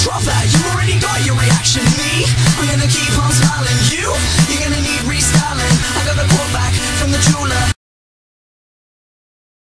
drop out. You already got your reaction. Me, I'm gonna keep on smiling. You, you're gonna need restyling. I got the quote back from the jeweler.